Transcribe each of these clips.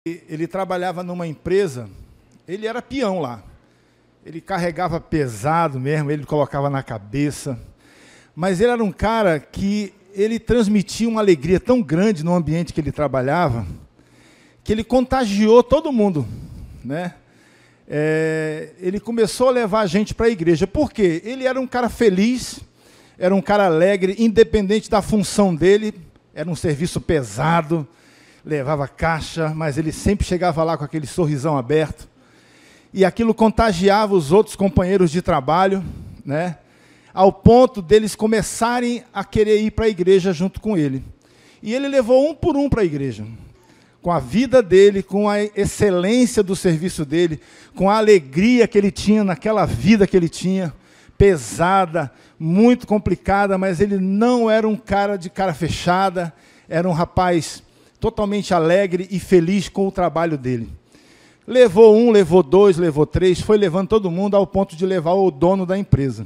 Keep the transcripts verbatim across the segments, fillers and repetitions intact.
Ele trabalhava numa empresa, ele era peão lá. Ele carregava pesado mesmo, ele colocava na cabeça. Mas ele era um cara que ele transmitia uma alegria tão grande no ambiente que ele trabalhava, que ele contagiou todo mundo, né? É, ele começou a levar a gente para a igreja. Por quê? Ele era um cara feliz, era um cara alegre, independente da função dele, era um serviço pesado, levava caixa, mas ele sempre chegava lá com aquele sorrisão aberto. E aquilo contagiava os outros companheiros de trabalho, né? Ao ponto deles começarem a querer ir para a igreja junto com ele. E ele levou um por um para a igreja. Com a vida dele, com a excelência do serviço dele, com a alegria que ele tinha naquela vida que ele tinha, pesada, muito complicada, mas ele não era um cara de cara fechada, era um rapaz totalmente alegre e feliz com o trabalho dele. Levou um, levou dois, levou três, foi levando todo mundo ao ponto de levar o dono da empresa.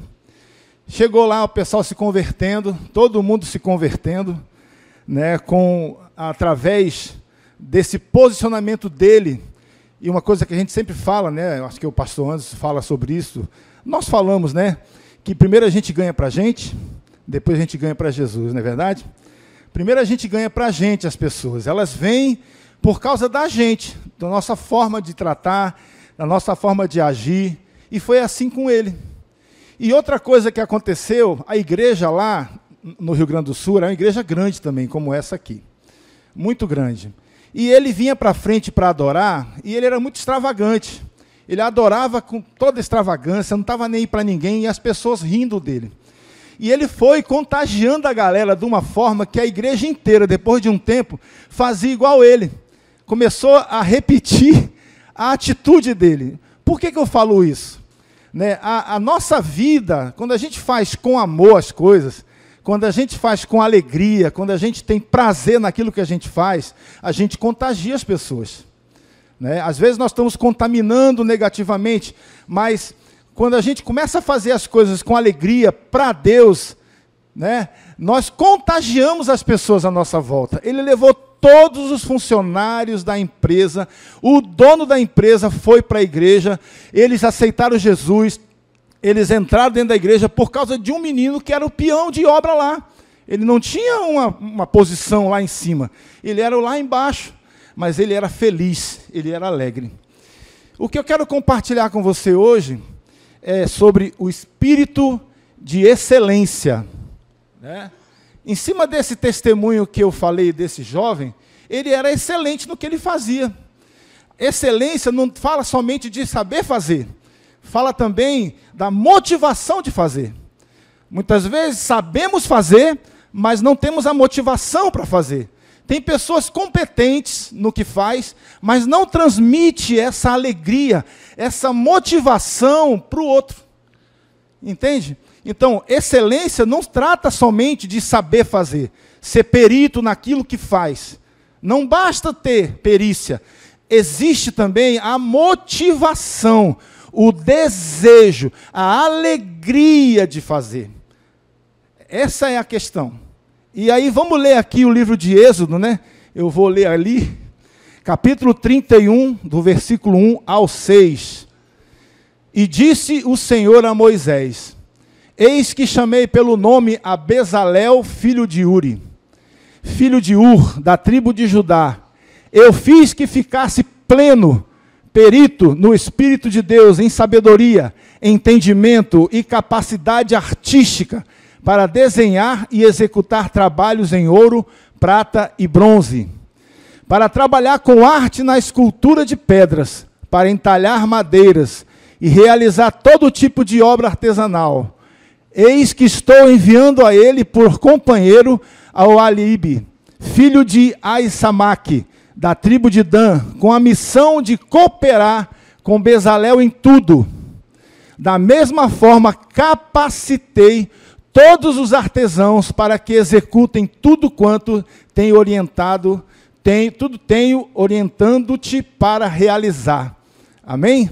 Chegou lá o pessoal se convertendo, todo mundo se convertendo, né, com, através desse posicionamento dele. E uma coisa que a gente sempre fala, né, acho que o pastor Anderson fala sobre isso, nós falamos, né, que primeiro a gente ganha para a gente, depois a gente ganha para Jesus, não é verdade? Primeiro a gente ganha para a gente as pessoas, elas vêm por causa da gente, da nossa forma de tratar, da nossa forma de agir, e foi assim com ele. E outra coisa que aconteceu, a igreja lá no Rio Grande do Sul era uma igreja grande também, como essa aqui, muito grande. E ele vinha para frente para adorar, e ele era muito extravagante, ele adorava com toda extravagância, não estava nem aí para ninguém, e as pessoas rindo dele. E ele foi contagiando a galera de uma forma que a igreja inteira, depois de um tempo, fazia igual ele. Começou a repetir a atitude dele. Por que que eu falo isso? Né? A, a nossa vida, quando a gente faz com amor as coisas, quando a gente faz com alegria, quando a gente tem prazer naquilo que a gente faz, a gente contagia as pessoas. Né? Às vezes nós estamos contaminando negativamente, mas quando a gente começa a fazer as coisas com alegria para Deus, né, nós contagiamos as pessoas à nossa volta. Ele levou todos os funcionários da empresa, o dono da empresa foi para a igreja, eles aceitaram Jesus, eles entraram dentro da igreja por causa de um menino que era o peão de obra lá. Ele não tinha uma, uma posição lá em cima, ele era lá embaixo, mas ele era feliz, ele era alegre. O que eu quero compartilhar com você hoje é sobre o espírito de excelência. Né? Em cima desse testemunho que eu falei desse jovem, ele era excelente no que ele fazia. Excelência não fala somente de saber fazer, fala também da motivação de fazer. Muitas vezes sabemos fazer, mas não temos a motivação para fazer. Tem pessoas competentes no que faz, mas não transmite essa alegria, essa motivação para o outro. Entende? Então, excelência não trata somente de saber fazer, ser perito naquilo que faz. Não basta ter perícia. Existe também a motivação, o desejo, a alegria de fazer. Essa é a questão. E aí vamos ler aqui o livro de Êxodo, né? Eu vou ler ali, capítulo trinta e um, do versículo um ao seis. E disse o Senhor a Moisés: eis que chamei pelo nome a Bezalel, filho de Uri, filho de Ur, da tribo de Judá. Eu fiz que ficasse pleno, perito no Espírito de Deus, em sabedoria, entendimento e capacidade artística, para desenhar e executar trabalhos em ouro, prata e bronze, para trabalhar com arte na escultura de pedras, para entalhar madeiras e realizar todo tipo de obra artesanal. Eis que estou enviando a ele por companheiro ao Alibe, filho de Aissamaque, da tribo de Dan, com a missão de cooperar com Bezalel em tudo. Da mesma forma, capacitei todos os artesãos para que executem tudo quanto tenho orientado, tenho, tudo tenho orientando-te para realizar. Amém?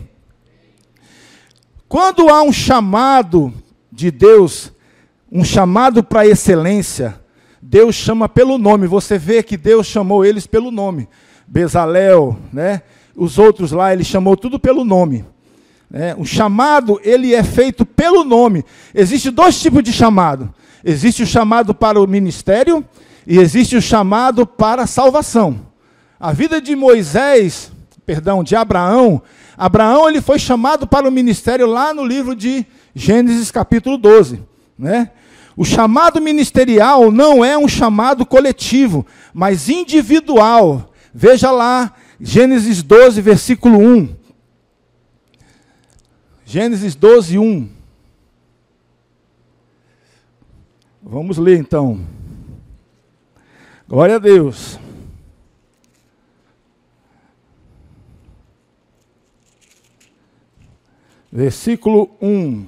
Quando há um chamado de Deus, um chamado para a excelência, Deus chama pelo nome. Você vê que Deus chamou eles pelo nome. Bezalel, né? Os outros lá, ele chamou tudo pelo nome. Né? O chamado, ele é feito pelo nome. Existem dois tipos de chamado. Existe o chamado para o ministério e existe o chamado para a salvação. A vida de Moisés, perdão, de Abraão, Abraão ele foi chamado para o ministério lá no livro de Gênesis capítulo doze. Né? O chamado ministerial não é um chamado coletivo, mas individual. Veja lá, Gênesis doze, versículo um. Gênesis doze, um. Vamos ler então. Glória a Deus. Versículo um.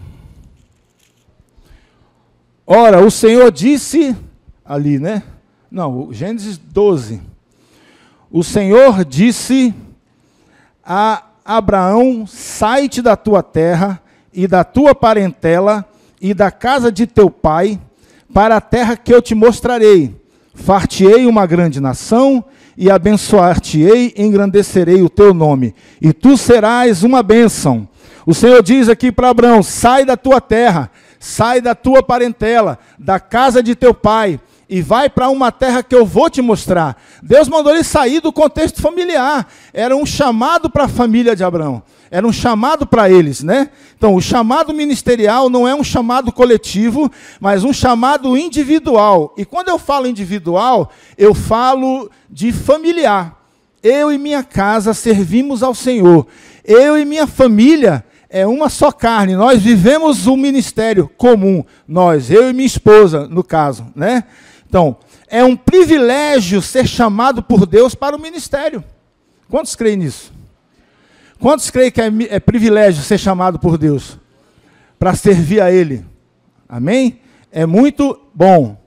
Ora, o Senhor disse, ali, né? Não, Gênesis doze. O Senhor disse a Abraão, sai-te da tua terra e da tua parentela e da casa de teu pai, para a terra que eu te mostrarei. Far-te-ei uma grande nação e abençoar-te-ei, engrandecerei o teu nome, e tu serás uma bênção. O Senhor diz aqui para Abraão, sai da tua terra, sai da tua parentela, da casa de teu pai, e vai para uma terra que eu vou te mostrar. Deus mandou ele sair do contexto familiar. Era um chamado para a família de Abraão. Era um chamado para eles, né? Então, o chamado ministerial não é um chamado coletivo, mas um chamado individual. E quando eu falo individual, eu falo de familiar. Eu e minha casa servimos ao Senhor. Eu e minha família é uma só carne. Nós vivemos um ministério comum. Nós, eu e minha esposa, no caso, né? Então, é um privilégio ser chamado por Deus para o ministério. Quantos creem nisso? Quantos creem que é, é privilégio ser chamado por Deus para servir a Ele? Amém? É muito bom.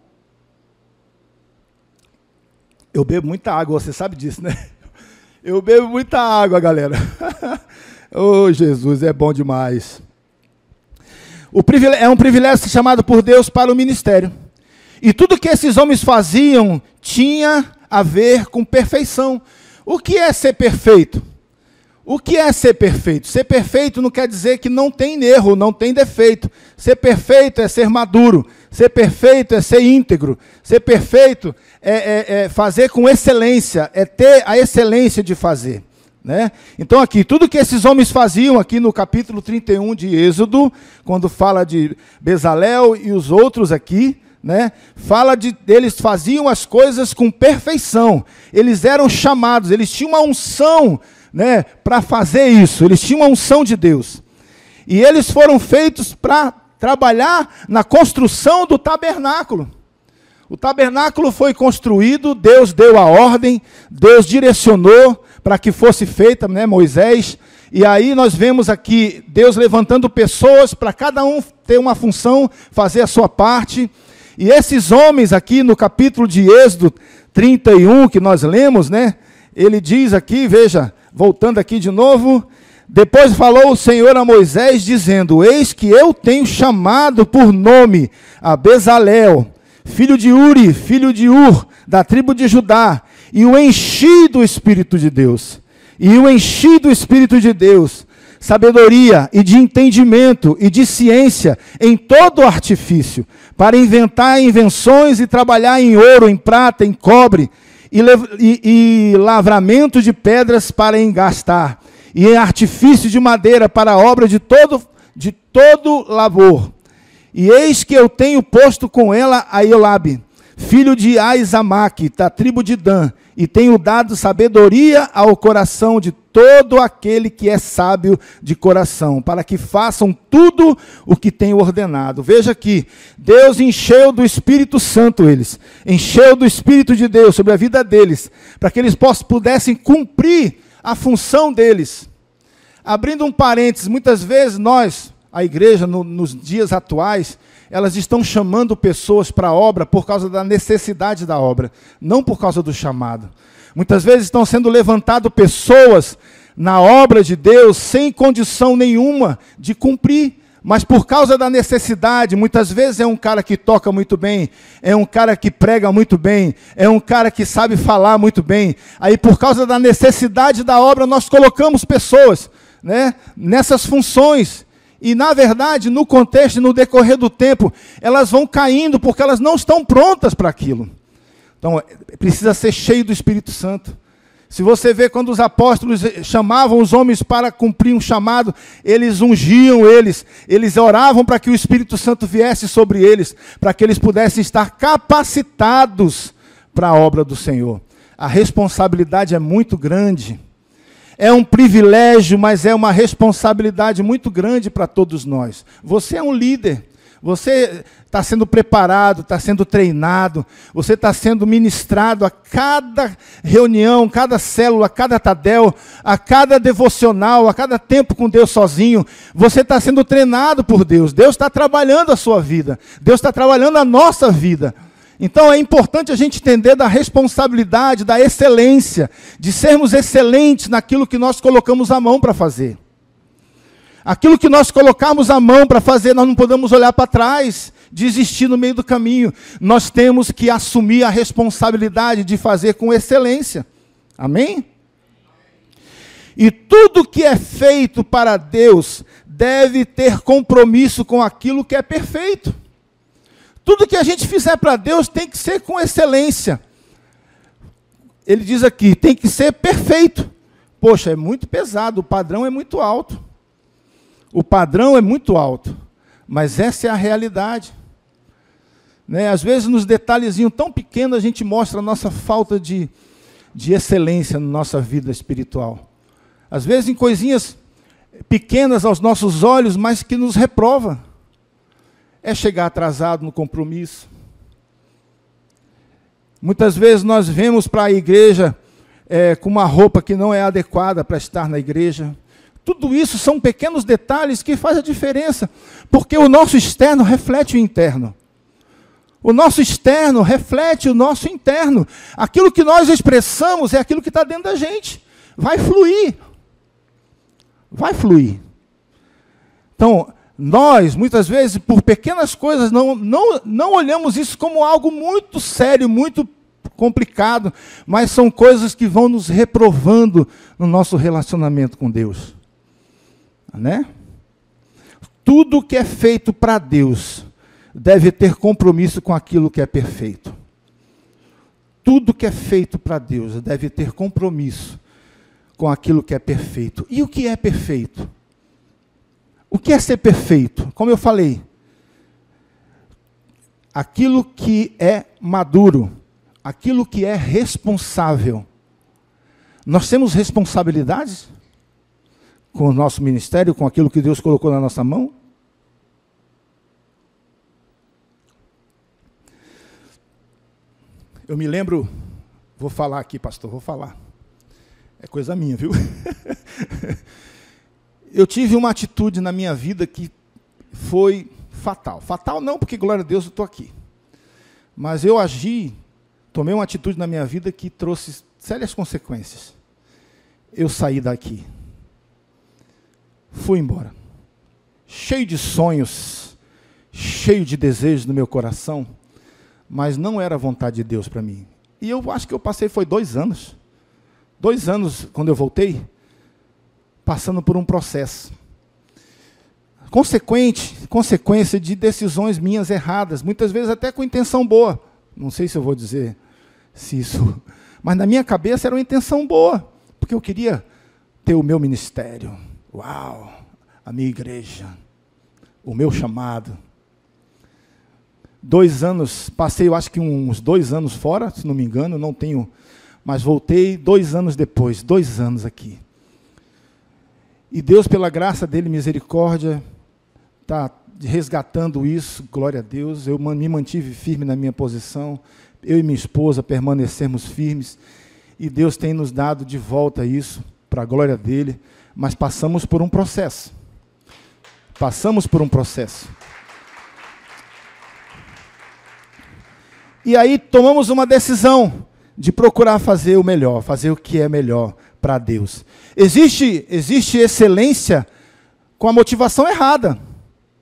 Eu bebo muita água, você sabe disso, né? Eu bebo muita água, galera. Oh, Jesus, é bom demais. O privilégio, é um privilégio ser chamado por Deus para o ministério. E tudo que esses homens faziam tinha a ver com perfeição. O que é ser perfeito? O que é ser perfeito? Ser perfeito não quer dizer que não tem erro, não tem defeito. Ser perfeito é ser maduro. Ser perfeito é ser íntegro. Ser perfeito é, é, é fazer com excelência, é ter a excelência de fazer. Né? Então aqui, tudo que esses homens faziam aqui no capítulo trinta e um de Êxodo, quando fala de Bezalel e os outros aqui, né, fala de eles faziam as coisas com perfeição. Eles eram chamados, eles tinham uma unção, né, para fazer isso. Eles tinham uma unção de Deus. E eles foram feitos para trabalhar na construção do tabernáculo. O tabernáculo foi construído, Deus deu a ordem, Deus direcionou para que fosse feita, né, Moisés. E aí nós vemos aqui Deus levantando pessoas para cada um ter uma função, fazer a sua parte. E esses homens aqui no capítulo de Êxodo trinta e um, que nós lemos, né? Ele diz aqui, veja, voltando aqui de novo, depois falou o Senhor a Moisés, dizendo, eis que eu tenho chamado por nome a Bezalel, filho de Uri, filho de Ur, da tribo de Judá, e o enchi do Espírito de Deus. E o enchi do Espírito de Deus, sabedoria e de entendimento e de ciência em todo artifício, para inventar invenções e trabalhar em ouro, em prata, em cobre, e, e, e lavramento de pedras para engastar, e em artifício de madeira para a obra de todo, de todo labor. E eis que eu tenho posto com ela a Eliabe, filho de Aizamaque, da tribo de Dan, e tenho dado sabedoria ao coração de todo aquele que é sábio de coração, para que façam tudo o que tenho ordenado. Veja aqui, Deus encheu do Espírito Santo eles, encheu do Espírito de Deus sobre a vida deles, para que eles possam, pudessem cumprir a função deles. Abrindo um parênteses, muitas vezes nós, a igreja, no, nos dias atuais, elas estão chamando pessoas para a obra por causa da necessidade da obra, não por causa do chamado. Muitas vezes estão sendo levantadas pessoas na obra de Deus sem condição nenhuma de cumprir mas por causa da necessidade, muitas vezes é um cara que toca muito bem, é um cara que prega muito bem, é um cara que sabe falar muito bem. Aí por causa da necessidade da obra, nós colocamos pessoas, né, nessas funções. E na verdade, no contexto e no decorrer do tempo, elas vão caindo porque elas não estão prontas para aquilo. Então, precisa ser cheio do Espírito Santo. Se você vê quando os apóstolos chamavam os homens para cumprir um chamado, eles ungiam eles, eles oravam para que o Espírito Santo viesse sobre eles, para que eles pudessem estar capacitados para a obra do Senhor. A responsabilidade é muito grande. É um privilégio, mas é uma responsabilidade muito grande para todos nós. Você é um líder. Você está sendo preparado, está sendo treinado, você está sendo ministrado a cada reunião, cada célula, cada tadel, a cada devocional, a cada tempo com Deus sozinho. Você está sendo treinado por Deus. Deus está trabalhando a sua vida. Deus está trabalhando a nossa vida. Então é importante a gente entender da responsabilidade, da excelência, de sermos excelentes naquilo que nós colocamos a mão para fazer. Aquilo que nós colocamos a mão para fazer, nós não podemos olhar para trás, desistir no meio do caminho. Nós temos que assumir a responsabilidade de fazer com excelência. Amém? E tudo que é feito para Deus deve ter compromisso com aquilo que é perfeito. Tudo que a gente fizer para Deus tem que ser com excelência. Ele diz aqui, tem que ser perfeito. Poxa, é muito pesado, o padrão é muito alto. O padrão é muito alto, mas essa é a realidade. Né? Às vezes, nos detalhezinhos tão pequenos, a gente mostra a nossa falta de, de excelência na nossa vida espiritual. Às vezes, em coisinhas pequenas aos nossos olhos, mas que nos reprova. É chegar atrasado no compromisso. Muitas vezes, nós vemos para a igreja é, com uma roupa que não é adequada para estar na igreja. Tudo isso são pequenos detalhes que fazem a diferença, porque o nosso externo reflete o interno. O nosso externo reflete o nosso interno. Aquilo que nós expressamos é aquilo que está dentro da gente. Vai fluir. Vai fluir. Então, nós, muitas vezes, por pequenas coisas, não, não, não olhamos isso como algo muito sério, muito complicado, mas são coisas que vão nos reprovando no nosso relacionamento com Deus. Né? Tudo que é feito para Deus deve ter compromisso com aquilo que é perfeito. Tudo que é feito para Deus deve ter compromisso com aquilo que é perfeito. E o que é perfeito? O que é ser perfeito? Como eu falei, aquilo que é maduro, aquilo que é responsável. Nós temos responsabilidades com o nosso ministério, com aquilo que Deus colocou na nossa mão? Eu me lembro, vou falar aqui, pastor, vou falar. É coisa minha, viu? Eu tive uma atitude na minha vida que foi fatal. Fatal não, porque, glória a Deus, eu estou aqui. Mas eu agi, tomei uma atitude na minha vida que trouxe sérias consequências. Eu saí daqui. Fui embora, cheio de sonhos, cheio de desejos no meu coração, mas não era a vontade de Deus para mim. E eu acho que eu passei, foi dois anos, dois anos quando eu voltei, passando por um processo. Consequente, consequência de decisões minhas erradas, muitas vezes até com intenção boa. Não sei se eu vou dizer se isso, mas na minha cabeça era uma intenção boa, porque eu queria ter o meu ministério. Uau, a minha igreja, o meu chamado. Dois anos, passei eu acho que uns dois anos fora, se não me engano, não tenho, mas voltei dois anos depois, dois anos aqui. E Deus, pela graça dele, misericórdia, está resgatando isso, glória a Deus. Eu me mantive firme na minha posição, eu e minha esposa permanecemos firmes, e Deus tem nos dado de volta isso, para a glória dele. Mas passamos por um processo. Passamos por um processo. E aí tomamos uma decisão de procurar fazer o melhor, fazer o que é melhor para Deus. Existe, existe excelência com a motivação errada.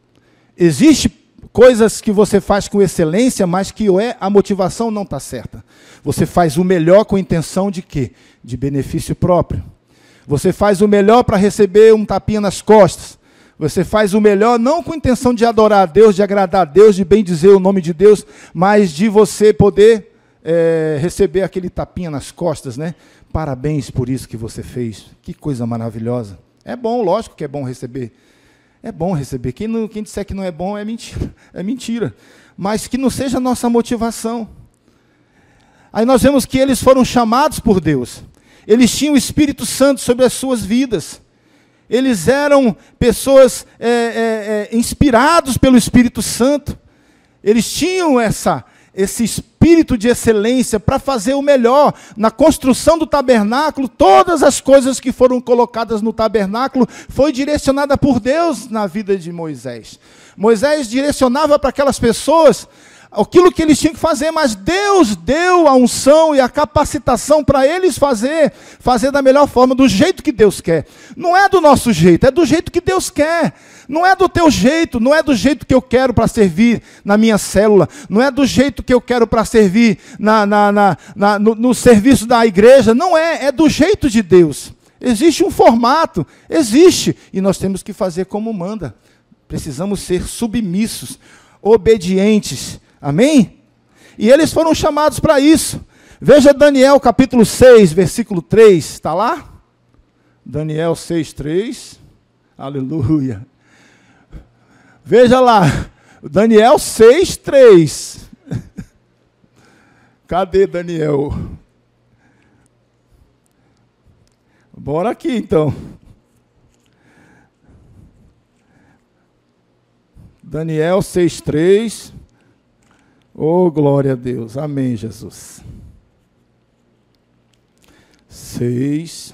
Existe coisas que você faz com excelência, mas que a motivação não está certa. Você faz o melhor com a intenção de quê? De benefício próprio. Você faz o melhor para receber um tapinha nas costas. Você faz o melhor não com a intenção de adorar a Deus, de agradar a Deus, de bem dizer o nome de Deus, mas de você poder é, receber aquele tapinha nas costas, né? Parabéns por isso que você fez. Que coisa maravilhosa. É bom, lógico que é bom receber. É bom receber. Quem, não, quem disser que não é bom é mentira. É mentira. Mas que não seja a nossa motivação. Aí nós vemos que eles foram chamados por Deus. Eles tinham o Espírito Santo sobre as suas vidas. Eles eram pessoas é, é, é, inspirados pelo Espírito Santo. Eles tinham essa, esse espírito de excelência para fazer o melhor. Na construção do tabernáculo, todas as coisas que foram colocadas no tabernáculo foi direcionada por Deus na vida de Moisés. Moisés direcionava para aquelas pessoas aquilo que eles tinham que fazer, mas Deus deu a unção e a capacitação para eles fazer, fazer da melhor forma, do jeito que Deus quer. Não é do nosso jeito, é do jeito que Deus quer. Não é do teu jeito, não é do jeito que eu quero para servir na minha célula, não é do jeito que eu quero para servir na, na, na, na, no, no serviço da igreja, não é, é do jeito de Deus. Existe um formato, existe, e nós temos que fazer como manda. Precisamos ser submissos, obedientes. Amém? E eles foram chamados para isso. Veja Daniel capítulo seis, versículo três. Está lá? Daniel seis, três. Aleluia. Veja lá. Daniel seis, três. Cadê Daniel? Bora aqui então. Daniel seis, três. Oh, glória a Deus. Amém, Jesus. seis,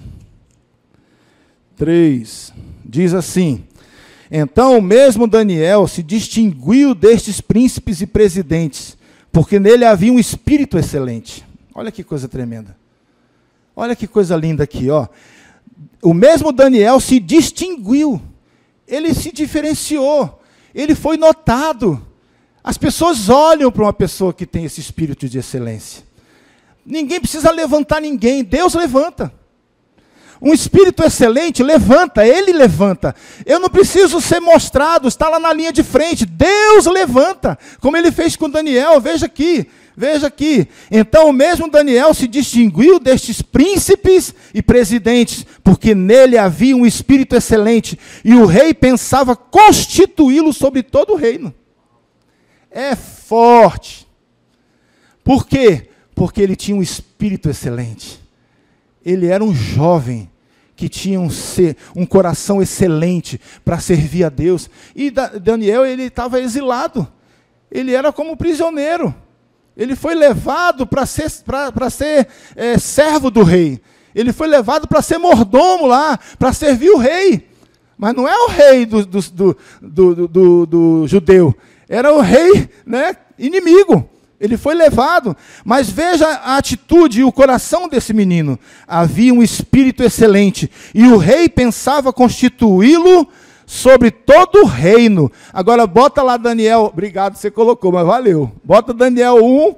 três. Diz assim: então mesmo Daniel se distinguiu destes príncipes e presidentes, porque nele havia um espírito excelente. Olha que coisa tremenda. Olha que coisa linda aqui, ó. O mesmo Daniel se distinguiu. Ele se diferenciou. Ele foi notado. As pessoas olham para uma pessoa que tem esse espírito de excelência. Ninguém precisa levantar ninguém, Deus levanta. Um espírito excelente levanta, Ele levanta. Eu não preciso ser mostrado, está lá na linha de frente. Deus levanta, como Ele fez com Daniel. Veja aqui, veja aqui. Então o mesmo Daniel se distinguiu destes príncipes e presidentes, porque nele havia um espírito excelente, e o rei pensava constituí-lo sobre todo o reino. É forte. Por quê? Porque ele tinha um espírito excelente. Ele era um jovem que tinha um, ser, um coração excelente para servir a Deus. E Daniel, ele estava exilado. Ele era como prisioneiro. Ele foi levado para ser, para ser é, servo do rei. Ele foi levado para ser mordomo lá, para servir o rei. Mas não é o rei do, do, do, do, do, do judeu. Era o rei, né, inimigo. Ele foi levado. Mas veja a atitude e o coração desse menino. Havia um espírito excelente. E o rei pensava constituí-lo sobre todo o reino. Agora bota lá Daniel. Obrigado, você colocou, mas valeu. Bota Daniel um.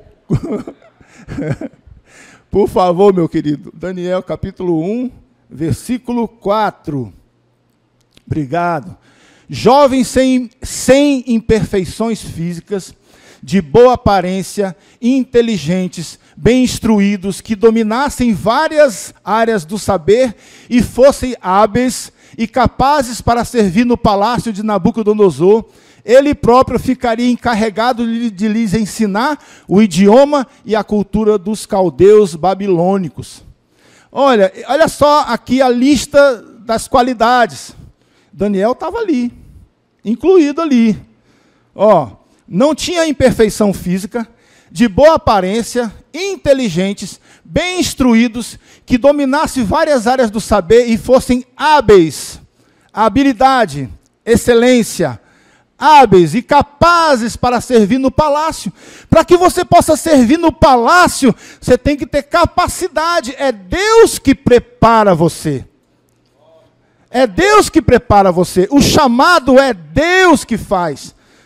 Por favor, meu querido. Daniel capítulo um, versículo quatro. Obrigado. Jovens sem, sem imperfeições físicas, de boa aparência, inteligentes, bem instruídos, que dominassem várias áreas do saber e fossem hábeis e capazes para servir no palácio de Nabucodonosor, ele próprio ficaria encarregado de, de lhes ensinar o idioma e a cultura dos caldeus babilônicos. Olha, olha só aqui a lista das qualidades. Daniel estava ali, incluído ali. Ó, não tinha imperfeição física, de boa aparência, inteligentes, bem instruídos, que dominassem várias áreas do saber e fossem hábeis, habilidade, excelência, hábeis e capazes para servir no palácio. Para que você possa servir no palácio, você tem que ter capacidade. É Deus que prepara você. É Deus que prepara você. O chamado é Deus que faz.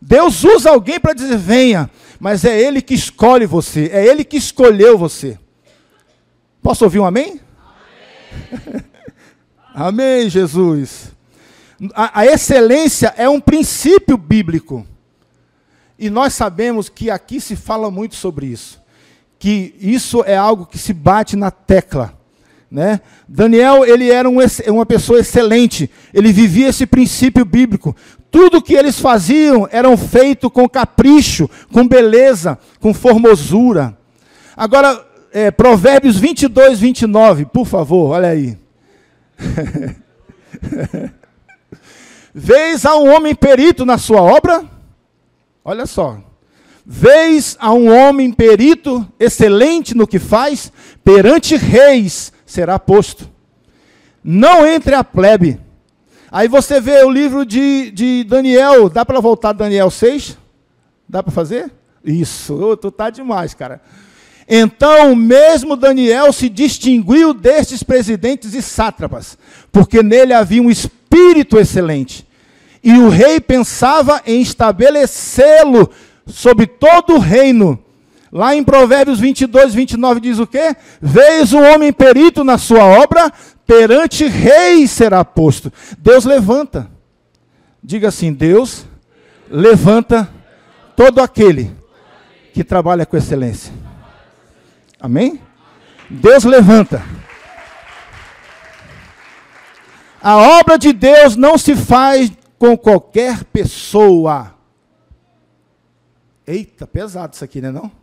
Deus usa alguém para dizer, venha, mas é Ele que escolhe você, é Ele que escolheu você. Posso ouvir um amém? Amém, amém, Jesus. A, a excelência é um princípio bíblico. E nós sabemos que aqui se fala muito sobre isso. Que isso é algo que se bate na tecla. Né? Daniel, ele era um, uma pessoa excelente. Ele vivia esse princípio bíblico. Tudo que eles faziam eram feito com capricho, com beleza, com formosura. Agora, é, Provérbios vinte e dois, vinte e nove, por favor, olha aí. Vês a um homem perito na sua obra? Olha só. Vês a um homem perito, excelente no que faz, perante reis será posto. Não entre a plebe. Aí você vê o livro de, de Daniel, dá para voltar a Daniel seis? Dá para fazer? Isso, oh, tu tá demais, cara. Então, mesmo Daniel se distinguiu destes presidentes e sátrapas, porque nele havia um espírito excelente. E o rei pensava em estabelecê-lo sobre todo o reino. Lá em Provérbios vinte e dois, vinte e nove diz o quê? Vês um homem perito na sua obra, perante reis será posto. Deus levanta. Diga assim, Deus levanta todo aquele que trabalha com excelência. Amém? Deus levanta. A obra de Deus não se faz com qualquer pessoa. Eita, pesado isso aqui, né não?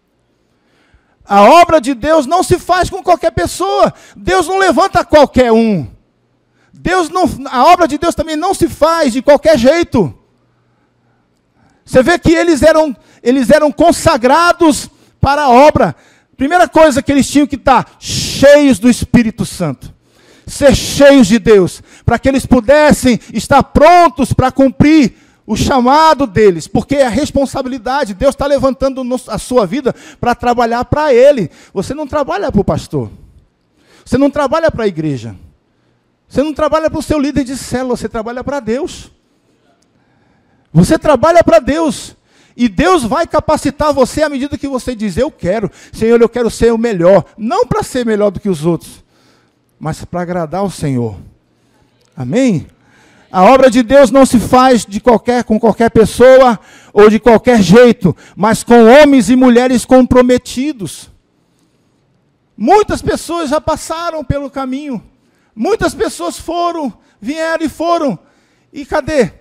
A obra de Deus não se faz com qualquer pessoa. Deus não levanta qualquer um. Deus não, a obra de Deus também não se faz de qualquer jeito. Você vê que eles eram, eles eram consagrados para a obra. Primeira coisa que eles tinham que estar cheios do Espírito Santo. Ser cheios de Deus. Para que eles pudessem estar prontos para cumprir o chamado deles, porque é a responsabilidade. Deus está levantando a sua vida para trabalhar para Ele. Você não trabalha para o pastor. Você não trabalha para a igreja. Você não trabalha para o seu líder de célula. Você trabalha para Deus. Você trabalha para Deus. E Deus vai capacitar você à medida que você diz, eu quero. Senhor, eu quero ser o melhor. Não para ser melhor do que os outros, mas para agradar ao Senhor. Amém? A obra de Deus não se faz de qualquer, com qualquer pessoa ou de qualquer jeito, mas com homens e mulheres comprometidos. Muitas pessoas já passaram pelo caminho. Muitas pessoas foram, vieram e foram. E cadê?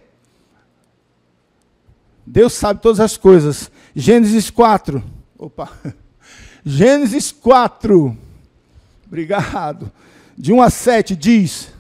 Deus sabe todas as coisas. Gênesis quatro. Opa. Gênesis quatro. Obrigado. De um a sete diz...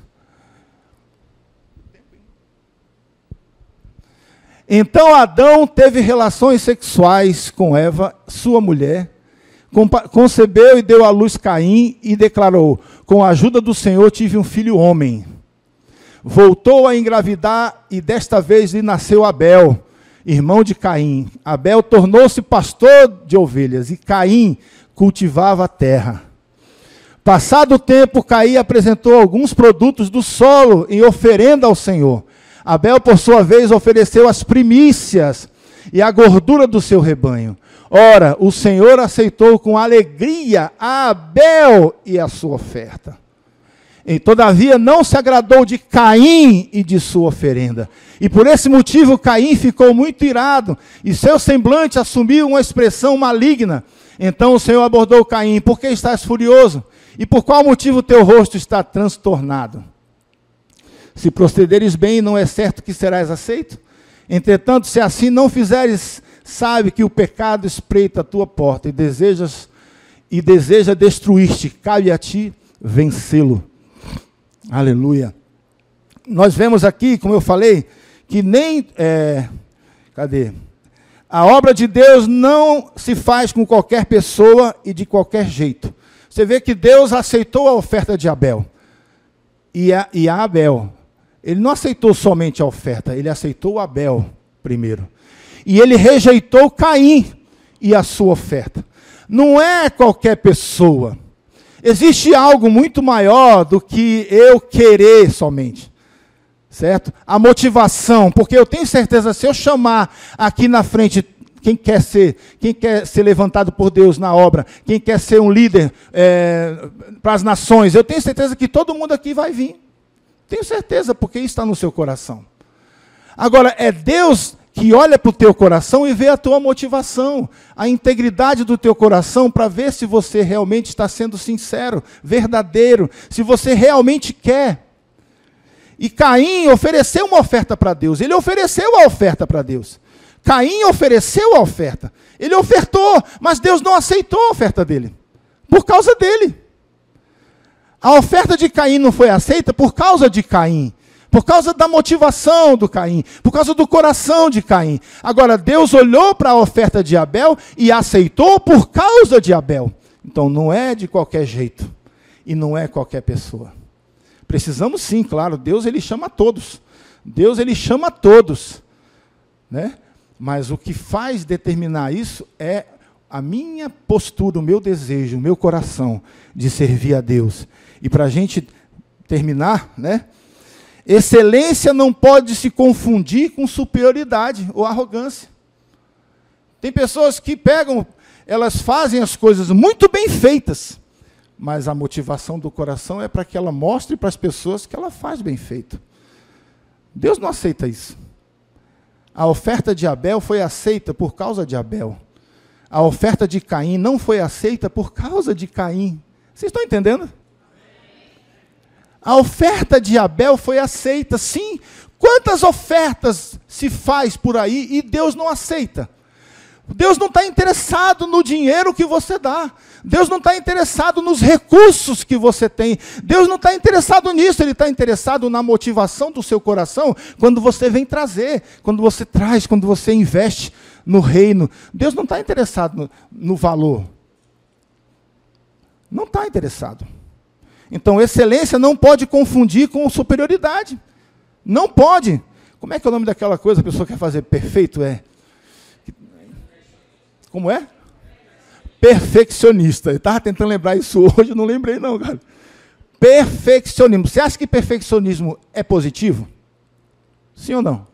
Então Adão teve relações sexuais com Eva, sua mulher, concebeu e deu à luz Caim e declarou, com a ajuda do Senhor tive um filho homem. Voltou a engravidar e desta vez lhe nasceu Abel, irmão de Caim. Abel tornou-se pastor de ovelhas e Caim cultivava a terra. Passado o tempo, Caim apresentou alguns produtos do solo em oferenda ao Senhor. Abel, por sua vez, ofereceu as primícias e a gordura do seu rebanho. Ora, o Senhor aceitou com alegria a Abel e a sua oferta. E, todavia, não se agradou de Caim e de sua oferenda. E por esse motivo, Caim ficou muito irado, e seu semblante assumiu uma expressão maligna. Então o Senhor abordou Caim, por que estás furioso? E por qual motivo teu rosto está transtornado? Se procederes bem, não é certo que serás aceito? Entretanto, se assim não fizeres, sabe que o pecado espreita a tua porta e desejas e deseja destruir-te. Cabe a ti vencê-lo. Aleluia. Nós vemos aqui, como eu falei, que nem... É, cadê? A obra de Deus não se faz com qualquer pessoa e de qualquer jeito. Você vê que Deus aceitou a oferta de Abel. E a, e a Abel... Ele não aceitou somente a oferta, ele aceitou Abel primeiro. E ele rejeitou Caim e a sua oferta. Não é qualquer pessoa. Existe algo muito maior do que eu querer somente. certo? A motivação, porque eu tenho certeza, se eu chamar aqui na frente quem quer ser, quem quer ser levantado por Deus na obra, quem quer ser um líder é, para as nações, eu tenho certeza que todo mundo aqui vai vir. Tenho certeza, porque isso está no seu coração. Agora, é Deus que olha para o teu coração e vê a tua motivação, a integridade do teu coração, para ver se você realmente está sendo sincero, verdadeiro, se você realmente quer. E Caim ofereceu uma oferta para Deus, ele ofereceu a oferta para Deus. Caim ofereceu a oferta, ele ofertou, mas Deus não aceitou a oferta dele, por causa dele. A oferta de Caim não foi aceita por causa de Caim, por causa da motivação do Caim, por causa do coração de Caim. Agora, Deus olhou para a oferta de Abel e aceitou por causa de Abel. Então, não é de qualquer jeito e não é qualquer pessoa. Precisamos sim, claro, Deus ele chama todos. Deus ele chama todos, né? Mas o que faz determinar isso é a minha postura, o meu desejo, o meu coração de servir a Deus. E para a gente terminar, né? Excelência não pode se confundir com superioridade ou arrogância. Tem pessoas que pegam, elas fazem as coisas muito bem feitas, mas a motivação do coração é para que ela mostre para as pessoas que ela faz bem feito. Deus não aceita isso. A oferta de Abel foi aceita por causa de Abel. A oferta de Caim não foi aceita por causa de Caim. Vocês estão entendendo? A oferta de Abel foi aceita, sim. Quantas ofertas se faz por aí e Deus não aceita? Deus não está interessado no dinheiro que você dá. Deus não está interessado nos recursos que você tem. Deus não está interessado nisso. Ele está interessado na motivação do seu coração quando você vem trazer, quando você traz, quando você investe no reino. Deus não está interessado no, no valor. Não está interessado. Então, excelência não pode confundir com superioridade. Não pode. Como é que é o nome daquela coisa que a pessoa quer fazer perfeito? É... Como é? Perfeccionista. Eu estava tentando lembrar isso hoje, eu não lembrei não, cara. Perfeccionismo. Você acha que perfeccionismo é positivo? Sim ou não?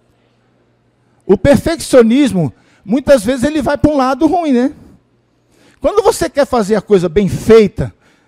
O perfeccionismo, muitas vezes ele vai para um lado ruim, né? Quando você quer fazer a coisa bem feita,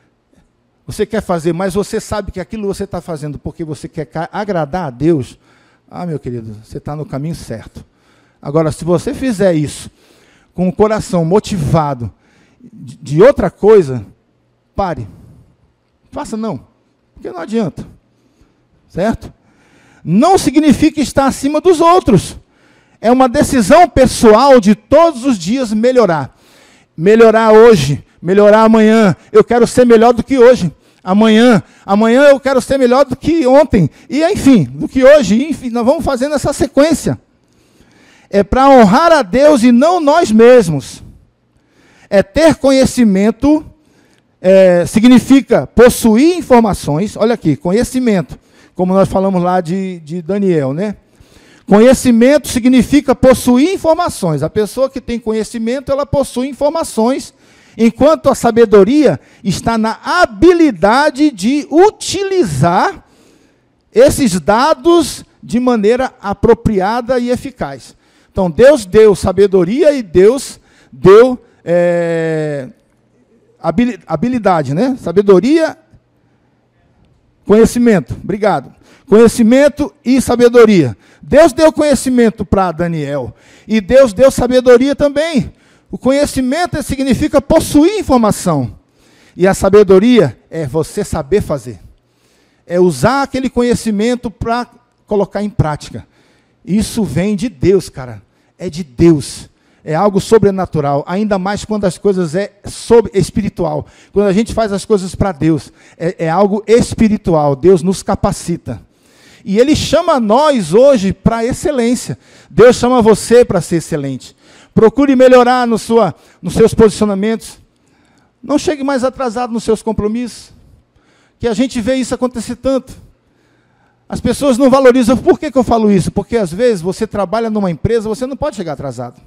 você quer fazer, mas você sabe que aquilo você está fazendo porque você quer agradar a Deus, ah, meu querido, você está no caminho certo. Agora, se você fizer isso com o coração motivado de, de outra coisa, pare. Faça não, porque não adianta. Certo? Não significa estar acima dos outros. É uma decisão pessoal de todos os dias melhorar. Melhorar hoje, melhorar amanhã. Eu quero ser melhor do que hoje. Amanhã, amanhã eu quero ser melhor do que ontem. E enfim, do que hoje. Enfim, nós vamos fazendo essa sequência. É para honrar a Deus e não nós mesmos. É ter conhecimento, é, significa possuir informações. Olha aqui, conhecimento, como nós falamos lá de, de Daniel, né? Conhecimento significa possuir informações. A pessoa que tem conhecimento, ela possui informações, enquanto a sabedoria está na habilidade de utilizar esses dados de maneira apropriada e eficaz. Então, Deus deu sabedoria e Deus deu é, habilidade, né? Sabedoria, conhecimento. Obrigado. Conhecimento e sabedoria. Deus deu conhecimento para Daniel. E Deus deu sabedoria também. O conhecimento significa possuir informação. E a sabedoria é você saber fazer. É usar aquele conhecimento para colocar em prática. Isso vem de Deus, cara. É de Deus. É algo sobrenatural. Ainda mais quando as coisas é sobre, espiritual. Quando a gente faz as coisas para Deus. É, é algo espiritual. Deus nos capacita. E Ele chama nós hoje para excelência. Deus chama você para ser excelente. Procure melhorar no sua, nos seus posicionamentos. Não chegue mais atrasado nos seus compromissos. Que a gente vê isso acontecer tanto. As pessoas não valorizam. Por que que eu falo isso? Porque às vezes você trabalha numa empresa, você não pode chegar atrasado.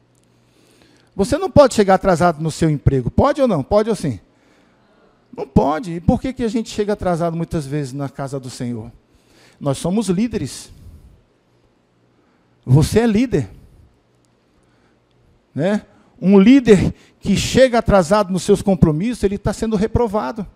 Você não pode chegar atrasado no seu emprego. Pode ou não? Pode ou sim? Não pode. E por que que a gente chega atrasado muitas vezes na casa do Senhor? Nós somos líderes. Você é líder. Né? Um líder que chega atrasado nos seus compromissos, ele está sendo reprovado.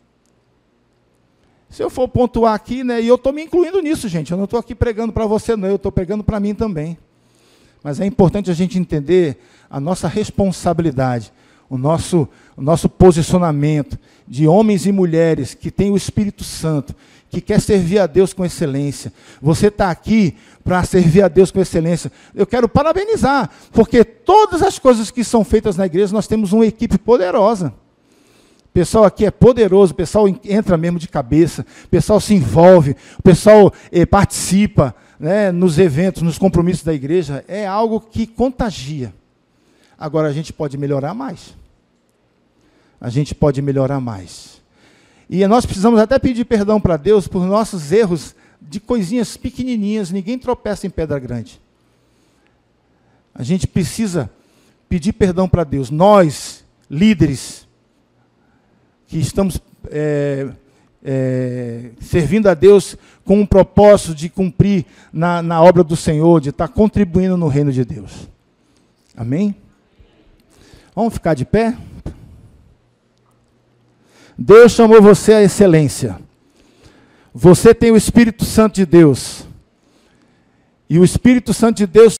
Se eu for pontuar aqui, né, e eu estou me incluindo nisso, gente, eu não estou aqui pregando para você, não, eu estou pregando para mim também. Mas é importante a gente entender a nossa responsabilidade, o nosso, o nosso posicionamento de homens e mulheres que têm o Espírito Santo, que quer servir a Deus com excelência. Você está aqui para servir a Deus com excelência. Eu quero parabenizar, porque todas as coisas que são feitas na igreja, nós temos uma equipe poderosa. O pessoal aqui é poderoso, o pessoal entra mesmo de cabeça, o pessoal se envolve, o pessoal eh, participa, né, nos eventos, nos compromissos da igreja. É algo que contagia. Agora, a gente pode melhorar mais. A gente pode melhorar mais. E nós precisamos até pedir perdão para Deus por nossos erros de coisinhas pequenininhas. Ninguém tropeça em pedra grande. A gente precisa pedir perdão para Deus. Nós, líderes, que estamos é, é, servindo a Deus com um propósito de cumprir na, na obra do Senhor, de estar contribuindo no reino de Deus. Amém? Vamos ficar de pé? Deus chamou você à excelência. Você tem o Espírito Santo de Deus. E o Espírito Santo de Deus